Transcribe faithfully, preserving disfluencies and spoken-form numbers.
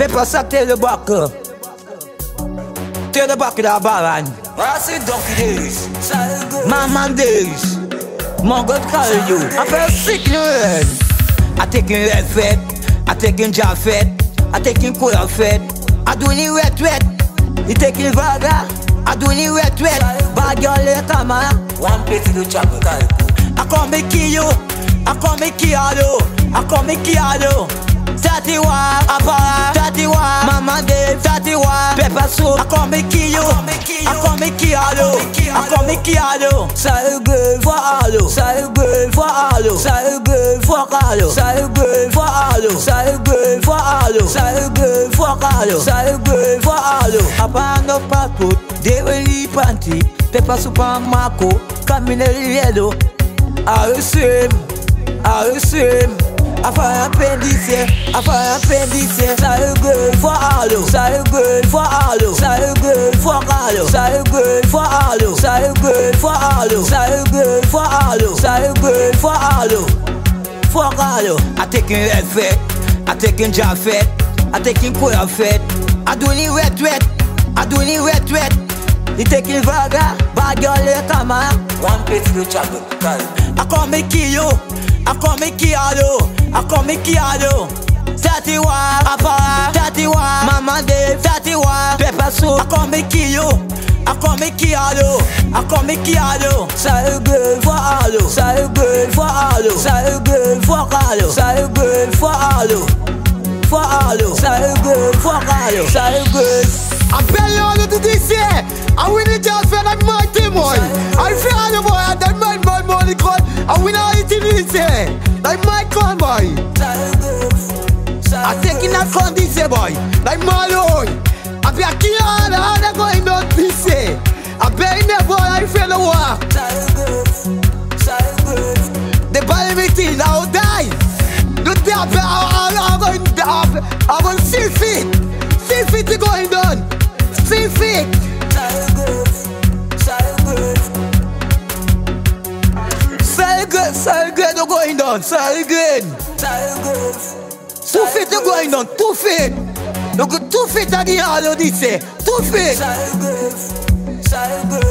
Pepper ça tell the back. Tell the back of the baron. I say donkey days. MadManDave. Mon God call you. I feel sick in red. I taking red fed. I taking jar fed. I taking cola fed. I doing it wet wet. You taking Vaga. I doing it wet wet. Bad girl later man. One plate to the tropical. I come make you. I come make you. I come make you. thirty-one, ApawAh, thirty-one, MadManDave, thirty-one, pepper soup. I come make you, I come make you, I come make you. Sale girl for all, sale girl for all, sale girl for all, sale girl for all, sale girl for all, sale girl for all, sale girl for all. ApawAh no passport, they will leave panty, pepper soup and Marco, come in the yellow. I will swim, I will swim. ApawAh appendice, ApawAh appendice. Sale girl for all, sale girl for all, sale girl for all, sale girl for all, sale girl for all, sale girl for all, sale girl for all, for all. I taking red fed, I taking jar fed, I taking cola fed. I doing it wet wet, I doing it wet wet. You taking Vaga, bad girl later man. One plate to the tropical. I come make you, I come make you, I come make you. thirty-one, ApawAh, thirty-one, MadManDave, thirty-one, pepper soup. I come make you, I come make you, I come make you. Sale girl for all, sale girl for all, sale girl for all, sale girl for all, for all, sale girl for all, sale girl. I'm telling you all to this year. I win the job for that mighty boy. I feel all the boy and that my bad money call. I win all it in this year. Like my con boy. I take in that con this year boy. Like my boy. I be a key all the other going down this year. I bet in the boy I feel the war. They buy everything now die. The tap I'm going I'm going to see feet. See feet going down. See feet. Sale good, sale good, no going down, sale good. Two feet no going down, two feet. No good, two feet again, all of this, two feet.